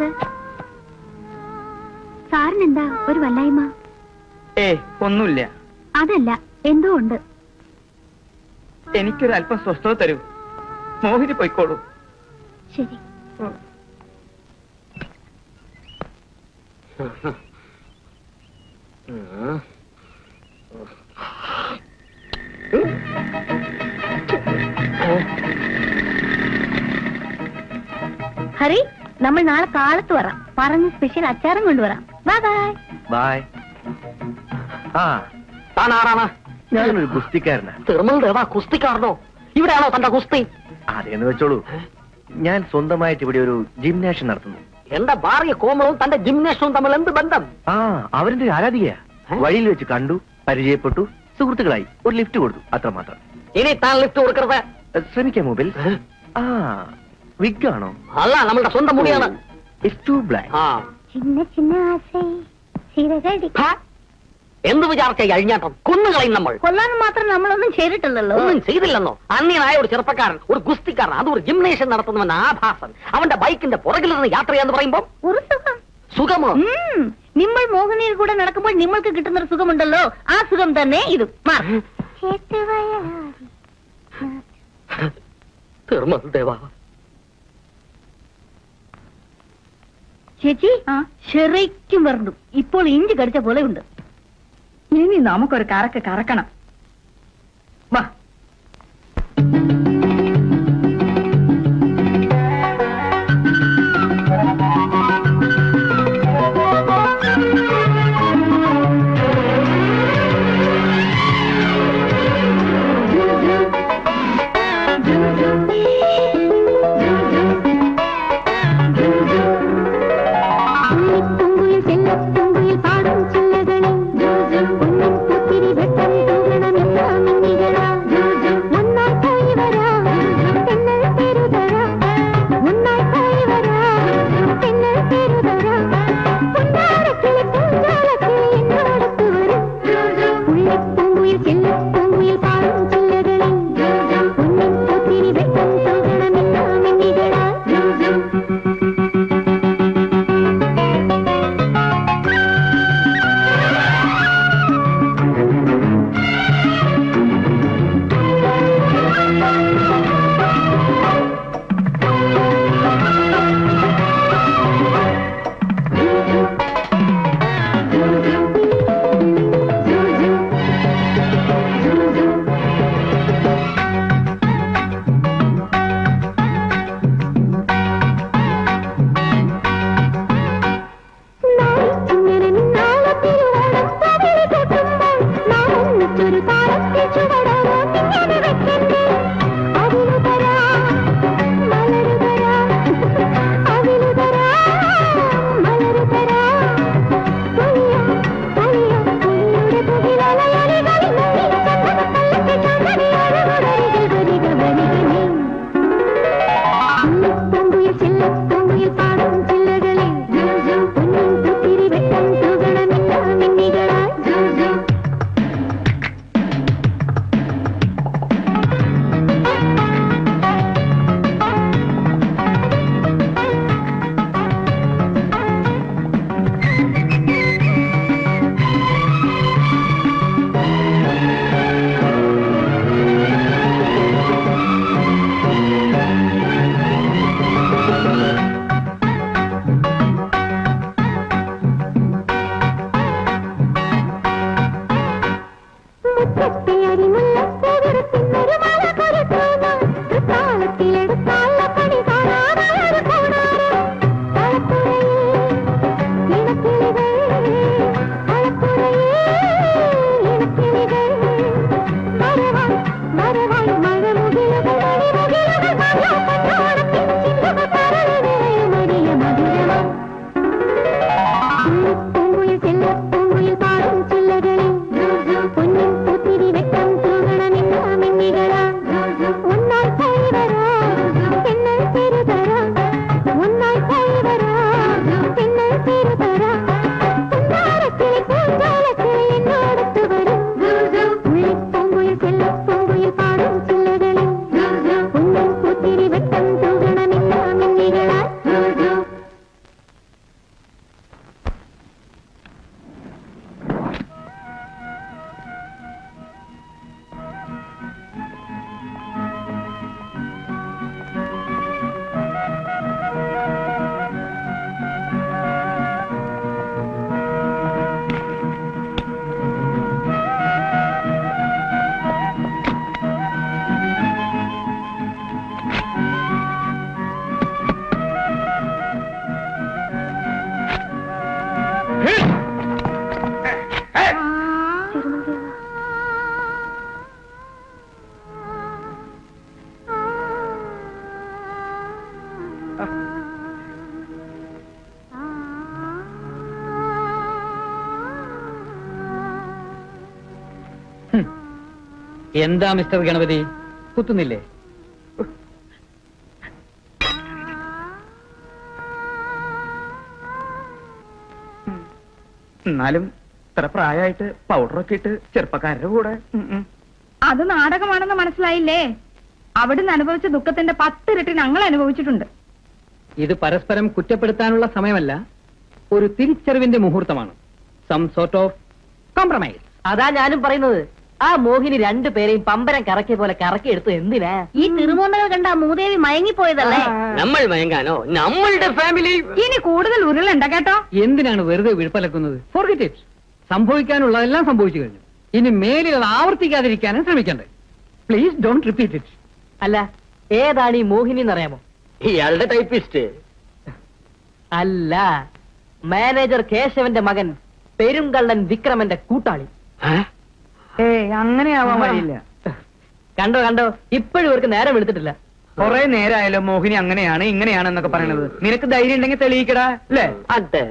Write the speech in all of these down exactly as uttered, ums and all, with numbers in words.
Sir. സാറിനെന്താ ഒരു വല്ലായ്മ? ഏ ഒന്നുമില്ല. അതല്ല, എന്തോ ഉണ്ട്. എനിക്കൊരല്പം സ്വസ്ഥത തരൂ. മോഹിനി പോയിക്കോളൂ. ശരി. ഹരി, നമ്മൾ നാളെ കാലത്ത് വരാം. പറഞ്ഞ സ്പെഷ്യൽ അച്ചാറും കൊണ്ടുവരാം. Bye bye. ബൈ. ആ താൻ ആരാണ്? ഞാനൊരു കുസ്തിക്കാരനാ. തിരുമൽ ദേവാ കുസ്തിക്കാരനോ? ഇവിടെയാണോ തന്റെ കുസ്തി? അതേന്ന് വെച്ചോളൂ. ഞാൻ സ്വന്തമായിട്ട് ഇവിടെ ഒരു ജിംനാഷ്യം നടത്തുന്നു. എന്റെ ഭാര്യ കോമളവും തന്റെ ജിംനേഷ്യവും തമ്മിൽ എന്ത് ബന്ധം? ആ അവരുടെ ആരാധികയാ. വഴിയിൽ വെച്ച് കണ്ടു, പരിചയപ്പെട്ടു, സുഹൃത്തുക്കളായി. ഒരു ലിഫ്റ്റ് കൊടുത്തു, അത്രമാത്രം. ഇനി താൻ ലിഫ്റ്റ് കൊടുക്കരുത്. ശ്രമിക്കാം മൊബൈൽ. ആ വിഗ് ആണോ? അല്ല, നമ്മളുടെ സ്വന്തം മുടിയാണ്. എന്ത് വിചാരിച്ച അഴിഞ്ഞാട്ടം? കൊന്നുകളയും നമ്മൾ. കൊല്ലാനും മാത്രം നമ്മളൊന്നും ചെയ്തിട്ടില്ലല്ലോ. ഒന്നും ചെയ്തില്ലെന്നോ? അന്യനായ ഒരു ചെറുപ്പക്കാരൻ, ഒരു ഗുസ്തിക്കാരൻ, അത് ഒരു ജിംനേഷ്യം നടത്തുന്നവൻ ആഭാസൻ. അവന്റെ ബൈക്കിന്റെ പുറകിൽ നിന്ന് യാത്ര ചെയ്യാന്ന് പറയുമ്പോ ഒരു സുഖം. സുഖമോ? നിങ്ങൾ മോഹിനിയിൽ കൂടെ നടക്കുമ്പോൾ നിങ്ങൾക്ക് കിട്ടുന്ന ഒരു സുഖമുണ്ടല്ലോ, ആ സുഖം തന്നെ ഇത്. ചേച്ചി ശരിക്കും വരണ്ടു. ഇപ്പോൾ ഇഞ്ചി കടിച്ച പോലെ ഉണ്ട്. ഇനി നമുക്കൊരു കറക്ക് കറക്കണം. വാ. പാടും ചില്ലകളിൽ എന്താ മിസ്റ്റർ ഗണപതി, കുത്തുന്നില്ലേ? എന്നാലും ഇത്ര പ്രായമായിട്ട് പൗഡറൊക്കെ ഇട്ട് ചെറുപ്പക്കാരുടെ കൂടെ അത് നാടകമാണെന്ന് മനസ്സിലായില്ലേ? അവിടുന്ന് അനുഭവിച്ച ദുഃഖത്തിന്റെ പത്തിരട്ടി ഞങ്ങൾ അനുഭവിച്ചിട്ടുണ്ട്. ഇത് പരസ്പരം കുറ്റപ്പെടുത്താനുള്ള സമയമല്ല, ഒരു തിരിച്ചറിവിന്റെ മുഹൂർത്തമാണ്. Some sort of compromise. അതാ ഞാനും പറയുന്നത്. ആ മോഹിനി രണ്ടുപേരെയും പമ്പരം കറക്കിയ പോലെ കറക്കി എടുത്തു എന്തിനാ? ഈ തിരുമോന്തകൾ കണ്ട മൂദേവി മയങ്ങിപ്പോയതല്ലേ? നമ്മൾ മയങ്ങാനോ? നമ്മളുടെ ഫാമിലി. ഇനി കൂടുതൽ ഉരുളുണ്ട കേട്ടോ. എന്തിനാണ് വെറുതെ വിഴുപ്പലക്കുന്നത്? Forget it. സംഭവിക്കാനുള്ളതെല്ലാം സംഭവിച്ചു കഴിഞ്ഞു. ഇനി മേലിൽ അത് ആവർത്തിക്കാതിരിക്കാനും ശ്രമിക്കണ്ടേ. Please don't repeat it. അല്ല, ഏതാണ് ഈ മോഹിനി എന്നറിയാമോ? ഇയാളുടെ ടൈപ്പിസ്റ്റ് അല്ല, മാനേജർ കേശവന്റെ മകൻ പെരുങ്കള്ളൻ വിക്രമന്റെ കൂട്ടാളി. ഏയ്, അങ്ങനെയാവാൻ വഴിയില്ല. കണ്ടോ കണ്ടോ, ഇപ്പോഴും ഇവർക്ക് നേരം എടുത്തിട്ടില്ല. കൊറേ നേരമായാലോ മോഹിനി അങ്ങനെയാണ് ഇങ്ങനെയാണെന്നൊക്കെ പറയണത്. നിനക്ക് ധൈര്യം ഉണ്ടെങ്കിൽ തെളിയിക്കടാ, അല്ലേ? അതെ.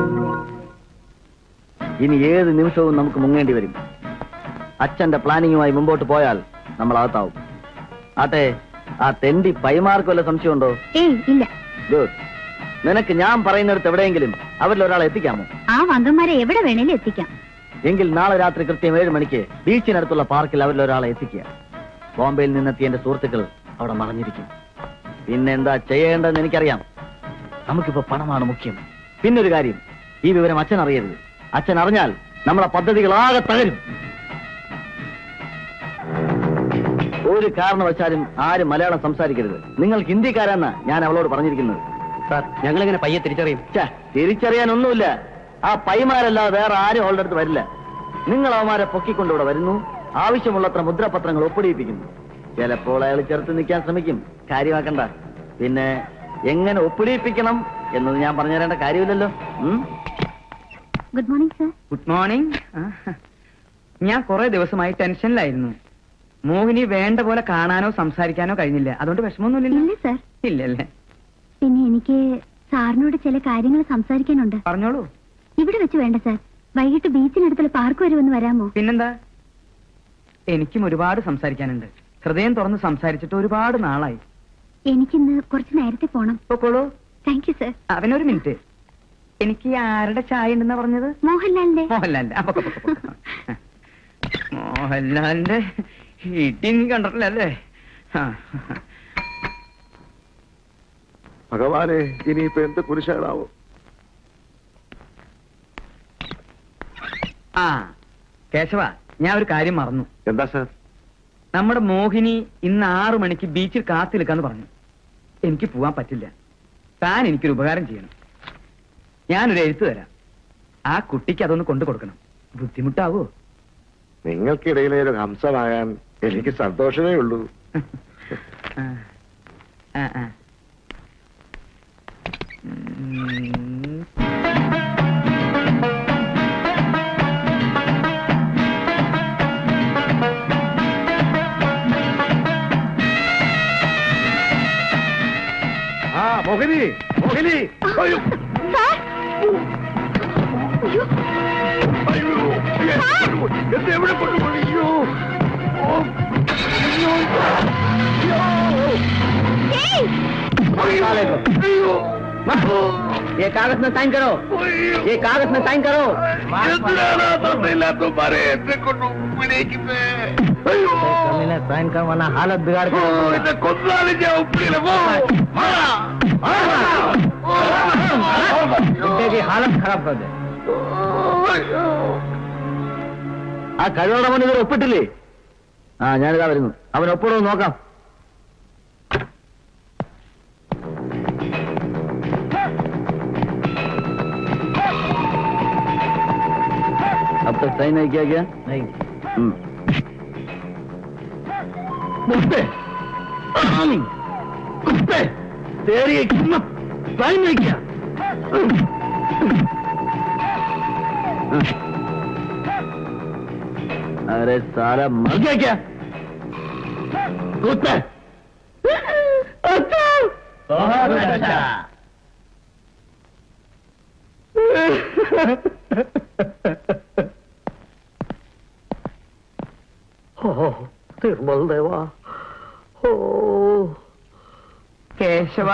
ഇനി ഏത് നിമിഷവും നമുക്ക് മുങ്ങേണ്ടി വരും. അച്ഛന്റെ പ്ലാനിങ്ങുമായി മുമ്പോട്ട് പോയാൽ നമ്മൾ അകത്താവും. ആട്ടെ, ആ തെണ്ടി പൈമാർക്ക് വല്ല സംശയമുണ്ടോ? ഏയ് ഇല്ല. ഗുഡ്. നിനക്ക് ഞാൻ പറയുന്നിടത്ത് എവിടെയെങ്കിലും അവരിൽ ഒരാളെ എത്തിക്കാമോ? ആ വങ്കന്മാരെ എവിടെ വേണേലും എത്തിക്കാം. എങ്കിൽ നാളെ രാത്രി കൃത്യം ഏഴ് മണിക്ക് ബീച്ചിനടുത്തുള്ള പാർക്കിൽ അവരിൽ ഒരാളെ എത്തിക്കുക. ബോംബെയിൽ നിന്നെത്തിയ എന്റെ സുഹൃത്തുക്കൾ അവിടെ മറഞ്ഞിരിക്കും. പിന്നെ എന്താ ചെയ്യേണ്ടതെന്ന് എനിക്കറിയാം. നമുക്കിപ്പോ പണമാണ് മുഖ്യം. പിന്നൊരു കാര്യം, ഈ വിവരം അച്ഛൻ അറിയരുത്. അച്ഛൻ അറിഞ്ഞാൽ നമ്മളെ പദ്ധതികളാകെ തകരും. ഒരു കാരണവശാലും ആരും മലയാളം സംസാരിക്കരുത്. നിങ്ങൾ ഹിന്ദിക്കാരാന്നാ ഞാൻ അവളോട് പറഞ്ഞിരിക്കുന്നത്. സാർ, ഞങ്ങളിങ്ങനെ പയ്യെ തിരിച്ചറിയും. തിരിച്ചറിയാനൊന്നുമില്ല. ആ പൈമാരല്ലാതെ വേറെ ആരും അവളുടെ അടുത്ത് വരില്ല. നിങ്ങൾ അവന്മാരെ പൊക്കിക്കൊണ്ടിവിടെ വരുന്നു, ആവശ്യമുള്ളത്ര മുദ്രപത്രങ്ങൾ ഒപ്പിടിയിപ്പിക്കുന്നു. ചിലപ്പോൾ അയാൾ ചെറുത്ത് നിൽക്കാൻ ശ്രമിക്കും. കാര്യമാക്കണ്ട. പിന്നെ എങ്ങനെ ഒപ്പിടിയിപ്പിക്കണം എന്നത് ഞാൻ പറഞ്ഞു തരേണ്ട കാര്യമില്ലല്ലോ. Good morning sir. Good morning. ഞാൻ കുറെ ദിവസമായി ടെൻഷനിലായിരുന്നു. മോഹിനി വേണ്ട പോലെ കാണാനോ സംസാരിക്കാനോ കഴിഞ്ഞില്ല. അതുകൊണ്ട് വിഷമമൊന്നുമില്ല. ഇല്ല സർ. ഇല്ലല്ലേ? പിന്നെ എനിക്ക് സാറിനോട് ചില കാര്യങ്ങൾ സംസാരിക്കാനുണ്ട്. പറഞ്ഞോളൂ. ഇവിടെ വെച്ച് വേണ്ട സർ. വൈകിട്ട് ബീച്ചിനടുത്തുള്ള പാർക്ക് വരെ ഒന്ന് വരാമോ? പിന്നെന്താ, എനിക്കും ഒരുപാട് സംസാരിക്കാനുണ്ട്. ഹൃദയം തുറന്ന് സംസാരിച്ചിട്ട് ഒരുപാട് നാളായി. എനിക്കിന്ന് കുറച്ച് നേരത്തെ പോണം. പൊക്കോളൂ. Thank you sir. അവനൊരു മിനിറ്റ്. എനിക്ക് ആരുടെ ചായ ഉണ്ടെന്നാ പറഞ്ഞത്? മോഹൻലാലിന്റെ. മോഹൻലാലിന്റെ. അപ്പൊ പൊക്കോ, പൊക്കോ, പൊക്കോ. മോഹൻലാലിന്റെ ഇടി നീ കണ്ടിട്ടില്ലല്ലേ? ഭഗവാനെ, ഇനിയിപ്പോ എന്ത് കുരിശാണാവോ? ആ കേശവ, ഞാൻ ഒരു കാര്യം മറന്നു. എന്താ സാർ? നമ്മുടെ മോഹിനി ഇന്ന് ആറു മണിക്ക് ബീച്ചിൽ കാത്തിരിക്കാന്ന് പറഞ്ഞു. എനിക്ക് പോവാൻ പറ്റില്ല. താൻ എനിക്കൊരു ഉപകാരം ചെയ്യണം. ഞാനൊരു എഴുത്ത് തരാം. ആ കുട്ടിക്ക് അതൊന്ന് കൊണ്ടു കൊടുക്കണം. ബുദ്ധിമുട്ടാവോ? നിങ്ങൾക്കിടയിലെ ഒരു ഹംസമാകാൻ എനിക്ക് സന്തോഷമേ ഉള്ളൂ. ആ, ആ, ആ. ഉം. ആ മോഹിനി, മോഹിനി! അയ്യോ! അയ്യോ! എന്നെ എവിടെ കൊണ്ടുപോയി? അയ്യോ! ഓ! അയ്യോ! അയ്യോ! ये कागज में साइन करो. ये कागज में साइन करो. साइन करवाना हालत बिगाड़ की हालत खराब कर दे. ആ കഴിവോടവൻ ഇവർ ഒപ്പിട്ടില്ലേ? ആ ഞാനിതാ വരുന്നു. അവൻ ഒപ്പിടോ നോക്കാം. अब तक सही नहीं किया गया? नहीं. कुत्ते, कुत्ते, तेरी एक हिम्मत सही नहीं किया. अरे साला मर गया क्या? कुत्ते. अच्छा, बहुत अच्छा. തിരുമൽ ദേവാ. ഓ കേശവ,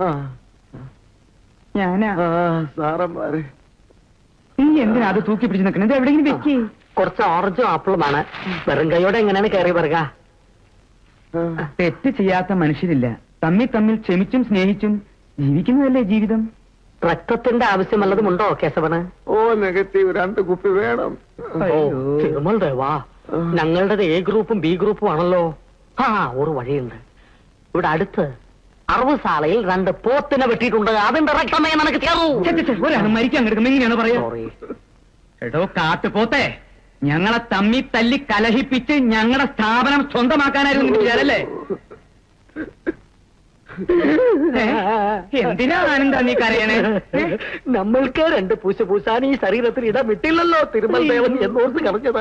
ഞാനാ. സാറന്മാരെ, നീ എന്തിനാ അത് തൂക്കി പിടിച്ച് നിൽക്കുന്നത്? ഇത് എവിടെയെങ്കിലും വെക്കി. കുറച്ച് ഓറഞ്ചും ആപ്പിളുമാണ്. വെറും കൈയോടെ എങ്ങനെയാണ് കയറി പറയുക? തെറ്റ് ചെയ്യാത്ത മനുഷ്യരില്ല. തമ്മിൽ തമ്മിൽ ക്ഷമിച്ചും സ്നേഹിച്ചും ജീവിക്കുന്നതല്ലേ ജീവിതം. രക്തത്തിന്റെ ആവശ്യമല്ലതുമുണ്ടോ കേശവന്? ഓ നെഗറ്റീവ് രണ്ട് കുപ്പി വേണം. ഓ തിരുമൽ ദേവാ, ഞങ്ങളുടേത് എ ഗ്രൂപ്പും ബി ഗ്രൂപ്പും ആണല്ലോ. ആ ഒരു വഴിയുണ്ട്. ഇവിടെ അടുത്ത് അറുപസാലയിൽ രണ്ട് പോത്തിനെ വെട്ടിയിട്ടുണ്ട്. അതിന്റെ രക്തമേ നിനക്ക് ചേർന്നു. ഒരാണ് മരിക്കാൻ കിടക്കും. എങ്ങനെയാണ് പറയാ? സോറി. എടോ കാട്ടുപോത്തെ, ഞങ്ങളെ തമ്മി തല്ലി കലഹിപ്പിച്ച് ഞങ്ങളുടെ സ്ഥാപനം സ്വന്തമാക്കാനായിരുന്നു വിചാരല്ലേ? എന്തിനാ ആനന്ദ നീ കരയണേ? നമ്മൾക്ക് രണ്ട് പൂശ പൂശാൻ ഈ ശരീരത്തിൽ ഇടം വിട്ടില്ലല്ലോ തിരുമൽ ദേവൻ എന്നോർത്ത് കളഞ്ഞതാ.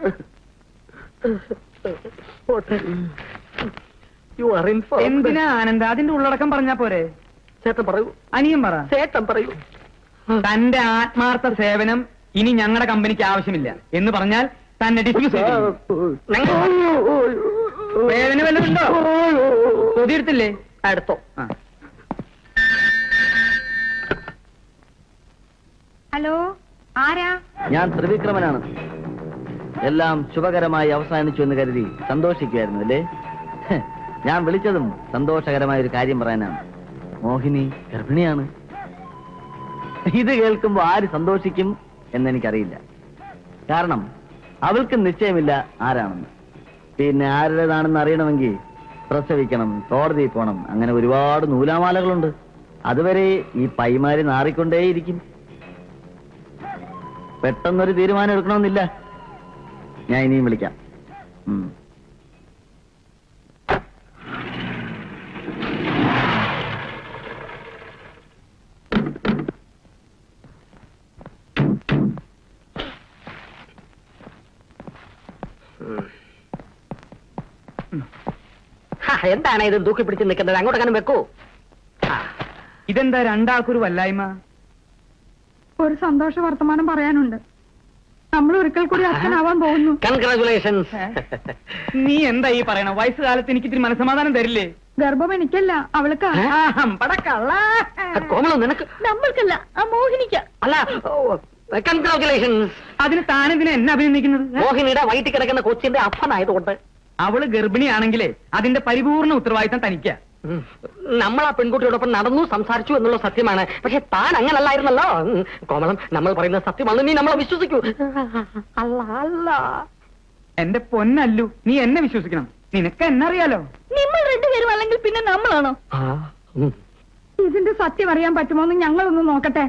You are in for. എന്തിനാ ആനന്ദ? അതിന്റെ ഉള്ളടക്കം പറഞ്ഞാ പോരെ? ചേട്ടൻ പറയൂ. അനിയൻ പറ. ചേട്ടൻ പറയൂ. തന്റെ ആത്മാർത്ഥ സേവനം ഇനി ഞങ്ങളുടെ കമ്പനിക്ക് ആവശ്യമില്ല എന്ന് പറഞ്ഞാൽ തന്നെ ഡിസ്മിസ് ചെയ്യും. വേദന വല്ലതുണ്ടോ? കൊതിയെടുത്തില്ലേ? അടുത്തോ. ഹലോ, ആരാ? ഞാൻ ത്രിവിക്രമനാണ്. എല്ലാം ശുഭകരമായി അവസാനിച്ചു എന്ന് കരുതി സന്തോഷിക്കുമായിരുന്നു അല്ലേ? ഞാൻ വിളിച്ചതും സന്തോഷകരമായ ഒരു കാര്യം പറയാനാണ്. മോഹിനി ഗർഭിണിയാണ്. ഇത് കേൾക്കുമ്പോ ആര് സന്തോഷിക്കും എന്നെനിക്കറിയില്ല. കാരണം അവൾക്ക് നിശ്ചയമില്ല ആരാണെന്ന്. പിന്നെ ആരുടേതാണെന്ന് അറിയണമെങ്കിൽ പ്രസവിക്കണം, കോടതിയിൽ പോണം, അങ്ങനെ ഒരുപാട് നൂലാമാലകളുണ്ട്. അതുവരെ ഈ പൈമാരി നാറിക്കൊണ്ടേയിരിക്കും. പെട്ടെന്നൊരു തീരുമാനം എടുക്കണമെന്നില്ല. ഞാൻ ഇനിയും വിളിക്കാം. ഉം. എന്താണ് ഇത് തൂക്കി പിടിച്ച് നിൽക്കുന്നത്? അങ്ങോട്ടെങ്ങനെ വെക്കൂ. ഇതെന്താ രണ്ടാൾക്കൊരു വല്ലായ്മ? ഒരു സന്തോഷ വർത്തമാനം പറയാനുണ്ട്. നമ്മൾ ഒരിക്കൽ കൂടി അച്ഛനാവാൻ പോകുന്നു. കൺഗ്രാചുലേഷൻസ്. നീ എന്താ ഈ പറയണ? വയസ്സുകാലത്ത് എനിക്ക് ഇത്തിരി മനസ്സമാധാനം തരില്ലേ? ഗർഭം എനിക്കല്ല, അവൾക്ക്. കോമളം നിനക്ക്? നമ്മൾക്കല്ല, ആ മോഹിനിക്ക. അല്ല, കൺഗ്രാചുലേഷൻസ്. അതിന് താനെന്തിനാ എന്നെ അഭിനന്ദിക്കുന്നത്? മോഹിനിയുടെ വയറ്റിൽ കിടക്കുന്ന കൊച്ചിന്റെ അപ്പനായതുകൊണ്ട്. അവള് ഗർഭിണിയാണെങ്കിലേ അതിന്റെ പരിപൂർണ ഉത്തരവാദിത്തം തനിക്ക. നമ്മൾ ആ പെൺകുട്ടിയോടൊപ്പം നടന്നു സംസാരിച്ചു എന്നുള്ള സത്യമാണ്. പക്ഷെ താൻ അങ്ങനല്ലായിരുന്നല്ലോ. കോമളം, നമ്മൾ പറയുന്ന സത്യമാണ്. നീ നമ്മളെ വിശ്വസിക്കൂ. അല്ല അല്ല എന്റെ പൊന്നല്ലു, നീ എന്നെ വിശ്വസിക്കണം. നിനക്ക് എന്നറിയാലോ. നിങ്ങൾ രണ്ടുപേരും അല്ലെങ്കിൽ പിന്നെ നമ്മളാണോ? ഇതിന്റെ സത്യം അറിയാൻ പറ്റുമോ എന്ന് ഞങ്ങളൊന്ന് നോക്കട്ടെ.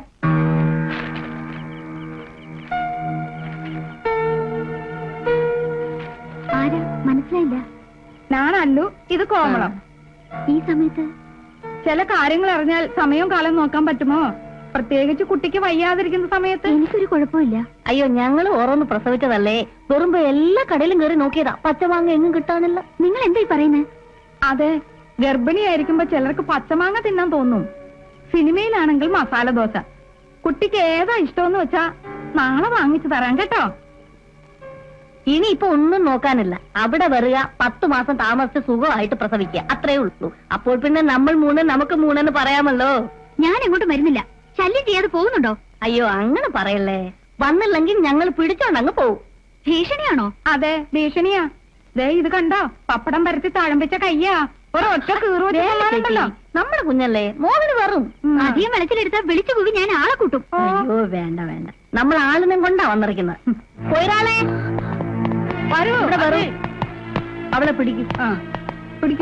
ആരാ? മനസ്സിലായില്ല. ഞാനല്ലു, ഇത് കോമളം. ഈ സമയത്ത് ചില കാര്യങ്ങൾ അറിഞ്ഞാൽ സമയവും കാലം നോക്കാൻ പറ്റുമോ? പ്രത്യേകിച്ച് കുട്ടിക്ക് വയ്യാതിരിക്കുന്ന സമയത്ത്. എനിക്കൊരു കുഴപ്പമില്ല. അയ്യോ, ഞങ്ങള് ഓരോന്ന് പ്രസവിച്ചതല്ലേ. വെറുമ്പോ എല്ലാ കടയിലും കയറി നോക്കിയതാ. പച്ചമാങ്ങ എങ്ങും കിട്ടാനില്ല. നിങ്ങൾ എന്തായി പറയുന്നേ? അതെ, ഗർഭിണിയായിരിക്കുമ്പോ ചിലർക്ക് പച്ചമാങ്ങ തിന്നാൻ തോന്നും. സിനിമയിലാണെങ്കിൽ മസാല ദോശ. കുട്ടിക്ക് ഏതാ ഇഷ്ടമെന്ന് വെച്ചാ നാളെ വാങ്ങിച്ചു തരാം കേട്ടോ. ഇനി ഇപ്പൊ ഒന്നും നോക്കാനില്ല. അവിടെ വരിക, പത്തു മാസം താമസിച്ച് സുഖമായിട്ട് പ്രസവിക്കുക, അത്രേ ഉള്ളൂ. അപ്പോൾ പിന്നെ നമ്മൾ മൂന്ന് നമുക്ക് മൂന്നെന്ന് പറയാമല്ലോ. ഞാൻ എങ്ങോട്ട് വരുന്നില്ല. ശല്യം ചെയ്യാതെ പോകുന്നുണ്ടോ? അയ്യോ, അങ്ങനെ പറയല്ലേ. വന്നില്ലെങ്കിൽ ഞങ്ങൾ പിടിച്ചോണ്ടങ്ങ് പോവും. ഭീഷണിയാണോ? അതെ, ഭീഷണിയാ. ദേ ഇത് കണ്ടോ, പപ്പടം പരത്തി താഴമ്പിച്ച കയ്യാ. ഒരൊറ്റ കീറുവല്ലോ. നമ്മുടെ കുഞ്ഞല്ലേ, മോഹന് വെറും അധികം വെളച്ചിലെടുത്താൽ വിളിച്ചു പോയി ഞാൻ ആളെ കൂട്ടും. അയ്യോ വേണ്ട വേണ്ട, നമ്മൾ ആളിനും കൊണ്ടാ വന്നിരിക്കുന്നത്. പോയിരാളെ വരൂ, ഇവിടെ വരൂ. അവളെ പിടിക്കും. ആ പിടിക്കൂ.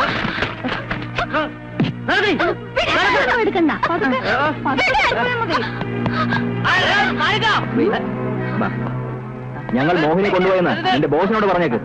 എടുക്കണ്ട. ഞങ്ങൾ മോഹിനെ കൊണ്ടുപോയെന്ന് എന്റെ ബോസിനോട് പറഞ്ഞേക്ക്.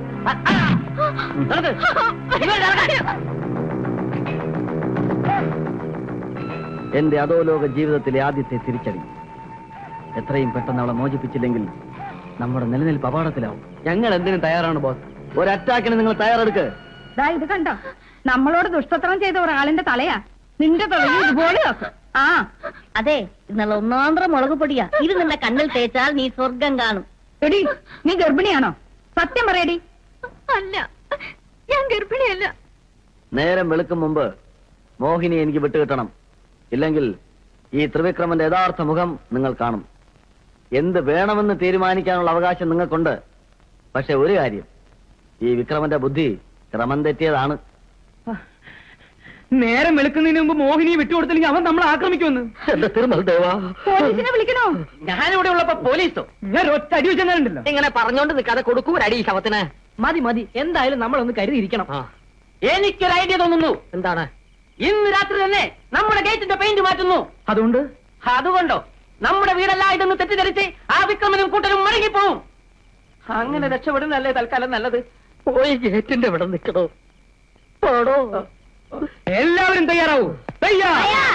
എന്റെ അധോലോക ജീവിതത്തിലെ ആദ്യത്തെ തിരിച്ചടി. എത്രയും പെട്ടെന്ന് അവളെ മോചിപ്പിച്ചില്ലെങ്കിൽ നമ്മുടെ നിലനിൽപ്പ് അപകടത്തിലാവും. ഞങ്ങൾ എന്തിനും തയ്യാറാണ് ബോസ്. ഒരു അറ്റാക്കിന് നിങ്ങൾ തയ്യാറെടുക്ക്. ഇത് കണ്ടോ, നമ്മളോട് ദുഷ്ടത്രം ചെയ്ത ഒരാളിന്റെ തലയാ. നിന്റെ തലയും ഇതുപോലെ. ആ അതെ, ഇന്നലെ ഒന്നാന്തര മുളക് പൊടിയാ. ഇത് നിന്റെ കണ്ണിൽ തേച്ചാൽ നീ സ്വർഗം കാണും. എടി, നീ ഗർഭിണിയാണോ? സത്യം പറയടി. അല്ല, ഞാൻ ഗർഭിണിയല്ല. നേരം വെളുക്കും മുമ്പ് മോഹിനി എനിക്ക് വിട്ടുകിട്ടണം. ഇല്ലെങ്കിൽ ഈ ത്രിവിക്രമന്റെ യഥാർത്ഥ മുഖം നിങ്ങൾ കാണും. എന്ത് വേണമെന്ന് തീരുമാനിക്കാനുള്ള അവകാശം നിങ്ങൾക്കുണ്ട്. പക്ഷെ ഒരു കാര്യം, ഈ വിക്രമന്റെ ബുദ്ധി ക്രമം തെറ്റിയതാണ്. നേരം വെളുക്കുന്നതിന് മുമ്പ് മോഹിനിയെ വിട്ടുകൊടുത്തില്ലെങ്കിൽ അവൻ നമ്മളെ ആക്രമിക്കുമെന്ന്. എന്റെ തിരുമൽ ദേവാ, പോലീസിനെ വിളിക്കണോ? ഞാനിവിടെ ഉള്ളപ്പോ പോലീസോ? ഞാൻ ഒറ്റ അടി വെച്ചെന്നാലുണ്ടല്ലോ. ഇങ്ങനെ പറഞ്ഞോണ്ട് നിൽക്കാതെ കൊടുക്കൂ ഒരു അടി ശവത്തിന്. മതി മതി, എന്തായാലും നമ്മളൊന്ന് കരുതിയിരിക്കണം. ആ, എനിക്കൊരു ഐഡിയ തോന്നുന്നു. എന്താണ്? ഇന്ന് രാത്രി തന്നെ നമ്മുടെ ഗേറ്റിന്റെ പെയിന്റ് മാറ്റുന്നു. അതുകൊണ്ട് അതുകൊണ്ടോ നമ്മുടെ വീടല്ല ഇതെന്ന് തെറ്റിദ്ധരിച്ച് ആ വിക്രമനും കൂട്ടരും മടങ്ങിപ്പോവും. അങ്ങനെ രക്ഷപ്പെടുന്നല്ലേ തൽക്കാലം നല്ലത്. പോയി ഗേറ്റിന്റെ ഇവിടെ നിൽക്കണോ? പോടോ. എല്ലാവരും തയ്യാറാവൂ. തയ്യാർ.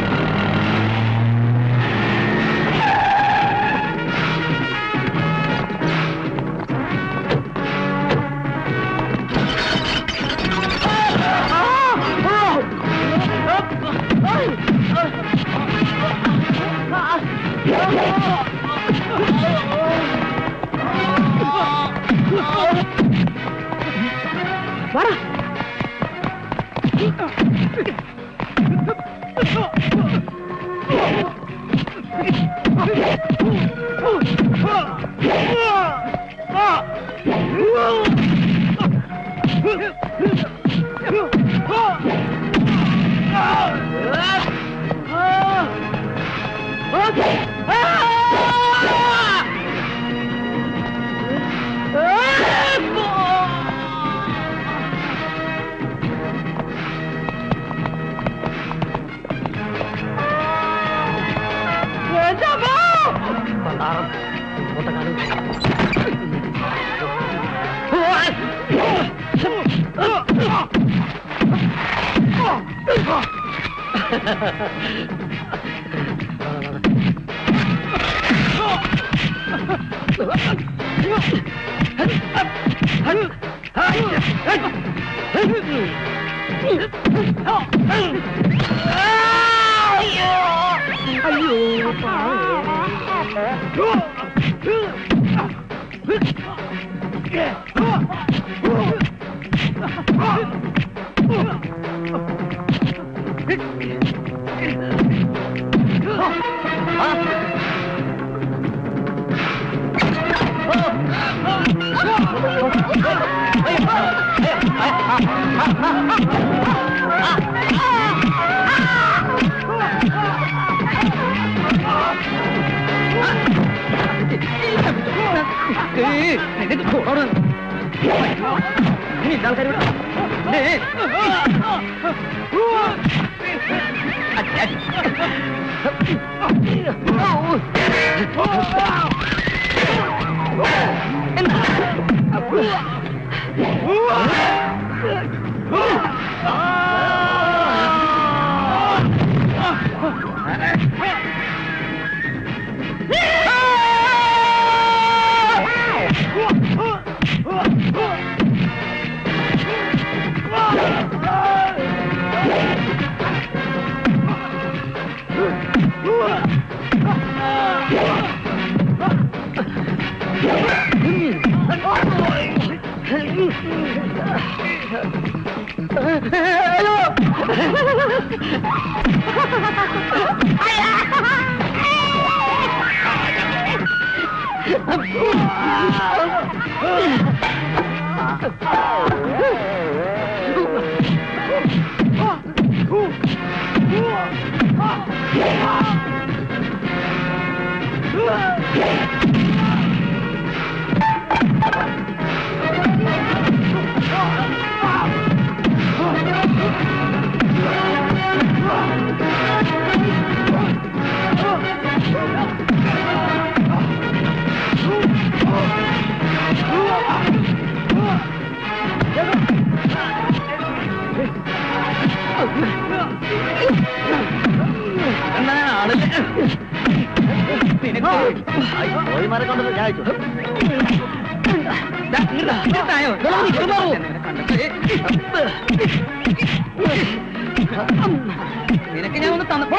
നിനക്ക് ഞാൻ ഒന്ന് തന്നപ്പോ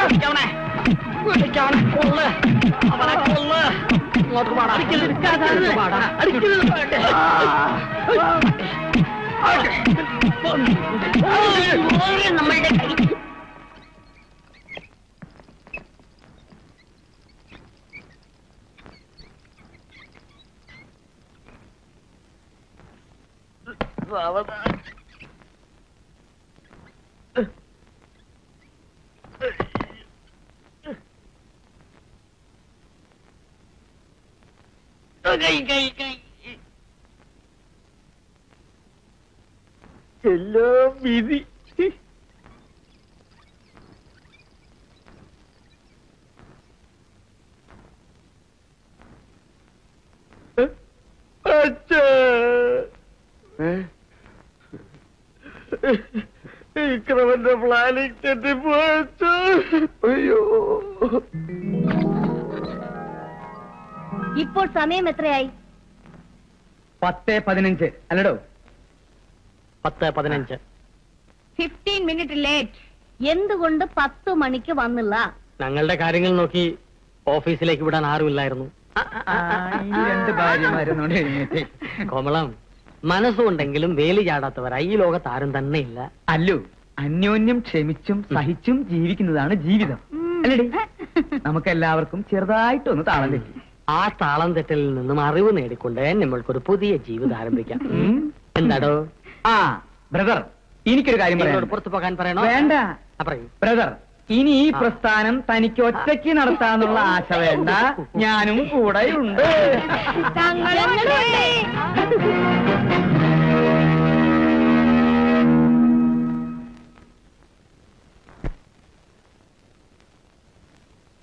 നമ്മളുടെ കൈ എല്ലാം വിധി. അച്ഛാ, വിക്രമന്റെ പ്ലാനിങ് തെറ്റിപ്പോച്ച. അയ്യോ, ഇപ്പോൾ സമയം എത്രയായി? പത്ത് പതിനഞ്ച് അല്ലടോ? പത്ത് പതിനഞ്ച്. Fifteen minute late. എന്തുകൊണ്ട് പത്ത് മണിക്ക് വന്നില്ല? ഞങ്ങളുടെ കാര്യങ്ങൾ നോക്കി ഓഫീസിലേക്ക് വിടാൻ ആരുമില്ലായിരുന്നു. ഈ രണ്ട് ഭാര്യമാരെന്നോട് എഴുന്നേറ്റ്. കോമളം, മനസ്സുണ്ടെങ്കിലും വേലി ചാടാത്തവരായി ഈ ലോകത്ത് ആരും തന്നെ ഇല്ല. അല്ലു, അന്യോന്യം ക്ഷമിച്ചും സഹിച്ചും ജീവിക്കുന്നതാണ് ജീവിതം, അല്ലടി? നമുക്കെല്ലാവർക്കും ചെറുതായിട്ടൊന്ന് താളം തെറ്റി. ആ താളം തെറ്റലിൽ നിന്നും അറിവ് നേടിക്കൊണ്ട് നമ്മൾക്കൊരു പുതിയ ജീവിതം ആരംഭിക്കാം. ഉം. എന്താടോ? ആ ബ്രദർ, എനിക്കൊരു കാര്യം എന്നോട് പറയാം. പുറത്തു പോകാൻ പറയണോ? വേണ്ട ആ, പറയൂ. ബ്രദർ, ഇനി ഈ പ്രസ്ഥാനം തനിക്ക് ഒറ്റയ്ക്ക് നടത്താനുള്ള ആശ വേണ്ട, ഞാനും കൂടെയുണ്ട്. ഞങ്ങളും ഉണ്ട്.